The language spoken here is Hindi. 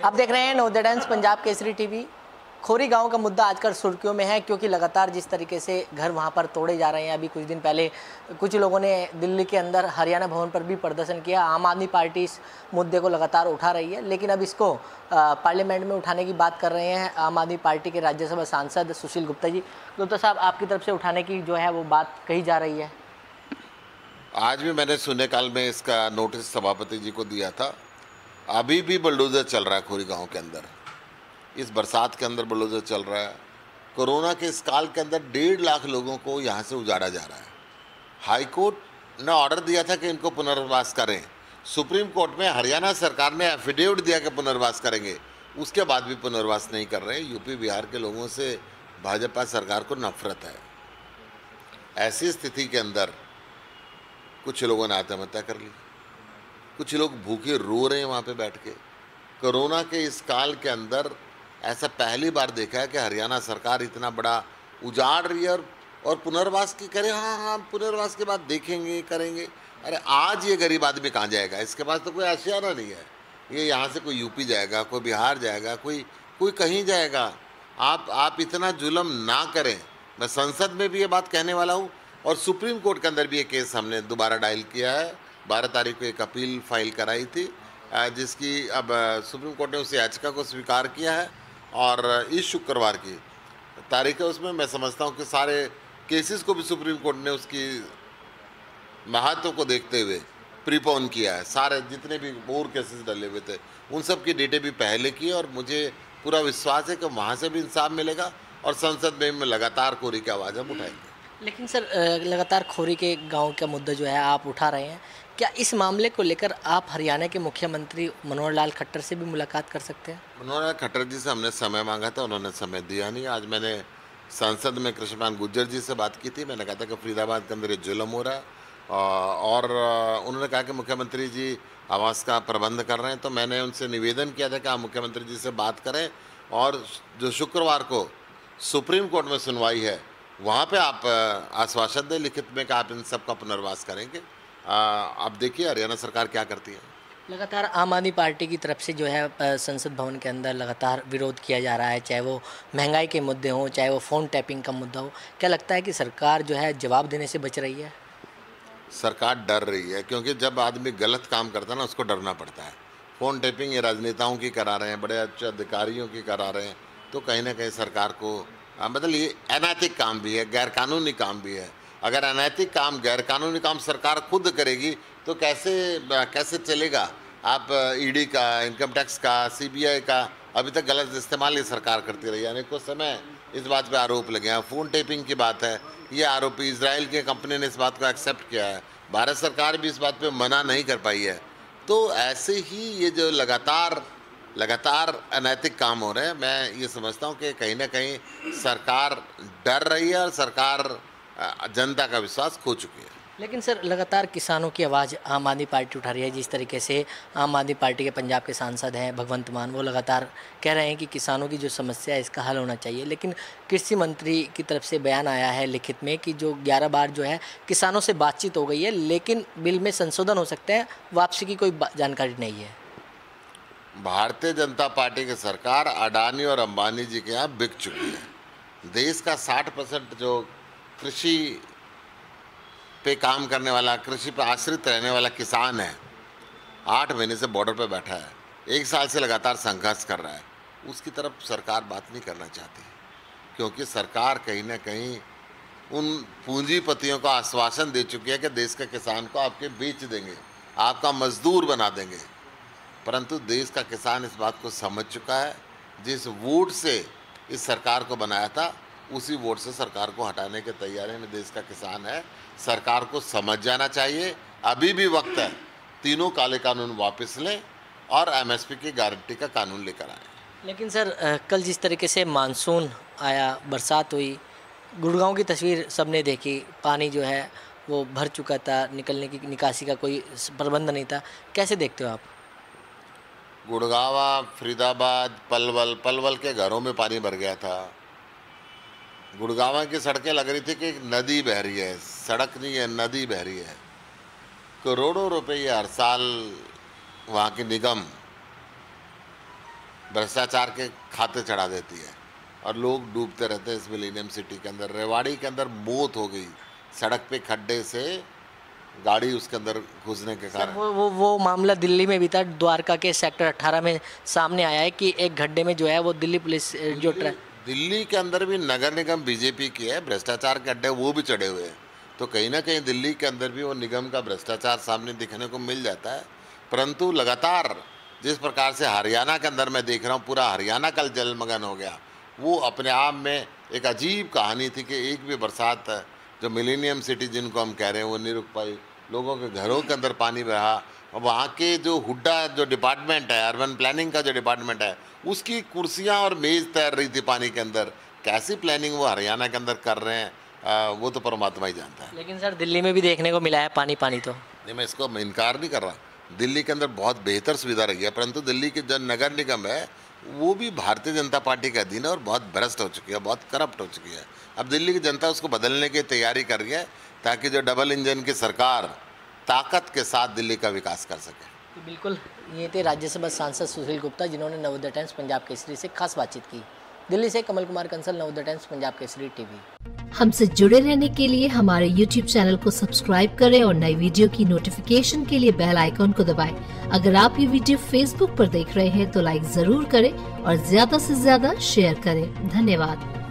आप देख रहे हैं नवोदय टाइम्स पंजाब केसरी टीवी। खोरी गांव का मुद्दा आजकल सुर्खियों में है क्योंकि लगातार जिस तरीके से घर वहां पर तोड़े जा रहे हैं। अभी कुछ दिन पहले कुछ लोगों ने दिल्ली के अंदर हरियाणा भवन पर भी प्रदर्शन किया। आम आदमी पार्टी इस मुद्दे को लगातार उठा रही है, लेकिन अब इसको पार्लियामेंट में उठाने की बात कर रहे हैं आम आदमी पार्टी के राज्यसभा सांसद सुशील गुप्ता जी। गुप्ता साहब, आपकी तरफ से उठाने की जो है वो बात कही जा रही है। आज भी मैंने शून्यकाल में इसका नोटिस सभापति जी को दिया था। अभी भी बुलडोजर चल रहा है खोरी गांव के अंदर। इस बरसात के अंदर बुलडोजर चल रहा है। कोरोना के इस काल के अंदर 1.5 लाख लोगों को यहाँ से उजाड़ा जा रहा है। हाई कोर्ट ने ऑर्डर दिया था कि इनको पुनर्वास करें। सुप्रीम कोर्ट में हरियाणा सरकार ने एफिडेविट दिया कि पुनर्वास करेंगे, उसके बाद भी पुनर्वास नहीं कर रहे। यूपी बिहार के लोगों से भाजपा सरकार को नफरत है। ऐसी स्थिति के अंदर कुछ लोगों ने आत्महत्या कर ली, कुछ लोग भूखे रो रहे हैं वहाँ पे बैठ के। कोरोना के इस काल के अंदर ऐसा पहली बार देखा है कि हरियाणा सरकार इतना बड़ा उजाड़ रही है और पुनर्वास की करे। हाँ, पुनर्वास के बाद देखेंगे, करेंगे। अरे आज ये गरीब आदमी कहाँ जाएगा? इसके पास तो कोई आशियाना नहीं है। ये यहाँ से कोई यूपी जाएगा, कोई बिहार जाएगा, कोई कहीं जाएगा। आप इतना जुल्म ना करें। मैं संसद में भी ये बात कहने वाला हूँ और सुप्रीम कोर्ट के अंदर भी ये केस हमने दोबारा डायल किया है। 12 तारीख को एक अपील फाइल कराई थी, जिसकी अब सुप्रीम कोर्ट ने उस याचिका को स्वीकार किया है और इस शुक्रवार की तारीख है। उसमें मैं समझता हूँ कि सारे केसेस को भी सुप्रीम कोर्ट ने उसकी महत्व को देखते हुए प्रीपोन किया है। सारे जितने भी और केसेस डले हुए थे उन सब की डेटे भी पहले की और मुझे पूरा विश्वास है कि वहाँ से भी इंसाफ मिलेगा और संसद में लगातार खोरी की आवाज़ हम उठाएंगे। लेकिन सर, लगातार खोरी के गांव का मुद्दा जो है आप उठा रहे हैं, क्या इस मामले को लेकर आप हरियाणा के मुख्यमंत्री मनोहर लाल खट्टर से भी मुलाकात कर सकते हैं? मनोहर लाल खट्टर जी से हमने समय मांगा था, उन्होंने समय दिया नहीं। आज मैंने संसद में कृष्णपाल गुर्जर जी से बात की थी। मैंने कहा था कि फरीदाबाद के अंदर ये जुल्म हो रहा है और उन्होंने कहा कि मुख्यमंत्री जी आवास का प्रबंध कर रहे हैं। तो मैंने उनसे निवेदन किया था कि आप मुख्यमंत्री जी से बात करें और जो शुक्रवार को सुप्रीम कोर्ट में सुनवाई है वहाँ पे आप आश्वासन दें लिखित में कि आप इन सब का पुनर्वास करेंगे। अब देखिए हरियाणा सरकार क्या करती है। लगातार आम आदमी पार्टी की तरफ से जो है संसद भवन के अंदर लगातार विरोध किया जा रहा है, चाहे वो महंगाई के मुद्दे हों, चाहे वो फ़ोन टैपिंग का मुद्दा हो। क्या लगता है कि सरकार जो है जवाब देने से बच रही है? सरकार डर रही है क्योंकि जब आदमी गलत काम करता है ना उसको डरना पड़ता है। फ़ोन टैपिंग ये राजनेताओं की करा रहे हैं, बड़े अच्छे अधिकारियों की करा रहे हैं, तो कहीं ना कहीं सरकार को मतलब ये अनैतिक काम भी है, गैरकानूनी काम भी है। अगर अनैतिक काम, गैरकानूनी काम सरकार खुद करेगी तो कैसे चलेगा? आप ईडी का, इनकम टैक्स का, सीबीआई का अभी तक गलत इस्तेमाल ये सरकार करती रही है। अनेकों समय इस बात पे आरोप लगे हैं। फ़ोन टेपिंग की बात है, ये आरोपी इजराइल की कंपनी ने इस बात को एक्सेप्ट किया है। भारत सरकार भी इस बात पे मना नहीं कर पाई है। तो ऐसे ही ये जो लगातार अनैतिक काम हो रहे हैं, मैं ये समझता हूँ कि कहीं ना कहीं सरकार डर रही है और सरकार जनता का विश्वास खो चुकी है। लेकिन सर, लगातार किसानों की आवाज़ आम आदमी पार्टी उठा रही है। जिस तरीके से आम आदमी पार्टी के पंजाब के सांसद हैं भगवंत मान, वो लगातार कह रहे हैं कि किसानों की जो समस्या है इसका हल होना चाहिए। लेकिन कृषि मंत्री की तरफ से बयान आया है लिखित में कि जो 11 बार जो है किसानों से बातचीत हो गई है, लेकिन बिल में संशोधन हो सकते हैं, वापसी की कोई जानकारी नहीं है। भारतीय जनता पार्टी की सरकार अडानी और अंबानी जी के यहाँ बिक चुकी है। देश का 60% जो कृषि पे काम करने वाला, कृषि पर आश्रित रहने वाला किसान है, 8 महीने से बॉर्डर पर बैठा है, 1 साल से लगातार संघर्ष कर रहा है। उसकी तरफ सरकार बात नहीं करना चाहती क्योंकि सरकार कहीं ना कहीं उन पूंजीपतियों को आश्वासन दे चुकी है कि देश के किसान को आपके बेच देंगे, आपका मजदूर बना देंगे। परंतु देश का किसान इस बात को समझ चुका है। जिस वोट से इस सरकार को बनाया था उसी वोट से सरकार को हटाने की तैयारी में देश का किसान है। सरकार को समझ जाना चाहिए, अभी भी वक्त है। तीनों काले कानून वापस लें और एमएसपी की गारंटी का कानून लेकर आए। लेकिन सर, कल जिस तरीके से मानसून आया, बरसात हुई, गुड़गांव की तस्वीर सबने देखी, पानी जो है वो भर चुका था, निकासी का कोई प्रबंध नहीं था। कैसे देखते हो आप? गुड़गावा, फरीदाबाद, पलवल के घरों में पानी भर गया था। गुड़गावा की सड़कें लग रही थी कि नदी बह रही है, सड़क नहीं है, नदी बह रही है। करोड़ों रुपए हर साल वहाँ की निगम भ्रष्टाचार के खाते चढ़ा देती है और लोग डूबते रहते हैं इस मिलेनियम सिटी के अंदर। रेवाड़ी के अंदर मौत हो गई सड़क पे खड्डे से गाड़ी उसके अंदर घुसने के कारण। वो मामला दिल्ली में भी था, द्वारका के सेक्टर 18 में सामने आया है कि एक गड्ढे में जो है वो दिल्ली पुलिस जो दिल्ली के अंदर भी नगर निगम बीजेपी की है, भ्रष्टाचार के अड्डे वो भी चढ़े हुए हैं। तो कहीं ना कहीं दिल्ली के अंदर भी वो निगम का भ्रष्टाचार सामने दिखने को मिल जाता है। परंतु लगातार जिस प्रकार से हरियाणा के अंदर मैं देख रहा हूँ, पूरा हरियाणा कल जलमग्न हो गया, वो अपने आप में एक अजीब कहानी थी कि एक भी बरसात जो मिलेनियम सिटी जिनको हम कह रहे हैं वो नहीं रुक पाई। लोगों के घरों के अंदर पानी बहा और वहाँ के जो हुड्डा जो डिपार्टमेंट है, अर्बन प्लानिंग का जो डिपार्टमेंट है, उसकी कुर्सियाँ और मेज़ तैर रही थी पानी के अंदर। कैसी प्लानिंग वो हरियाणा के अंदर कर रहे हैं वो तो परमात्मा ही जानता है। लेकिन सर दिल्ली में भी देखने को मिला है पानी तो नहीं, मैं इसको इनकार नहीं कर रहा। दिल्ली के अंदर बहुत बेहतर सुविधा रही है, परंतु दिल्ली की जो नगर निगम है वो भी भारतीय जनता पार्टी का अधीन है और बहुत भ्रष्ट हो चुकी है, बहुत करप्ट हो चुकी है। अब दिल्ली की जनता उसको बदलने की तैयारी कर रही है ताकि जो डबल इंजन की सरकार ताकत के साथ दिल्ली का विकास कर सके। तो बिल्कुल, ये थे राज्यसभा सांसद सुशील गुप्ता जिन्होंने नवोदय टाइम्स पंजाब केसरी से खास बातचीत की। दिल्ली से कमल कुमार कंसल, नवोदय टाइम्स पंजाब केसरी टीवी। हमसे जुड़े रहने के लिए हमारे YouTube चैनल को सब्सक्राइब करें और नई वीडियो की नोटिफिकेशन के लिए बेल आइकॉन को दबाएं। अगर आप ये वीडियो Facebook पर देख रहे हैं तो लाइक जरूर करें और ज्यादा से ज्यादा शेयर करें। धन्यवाद।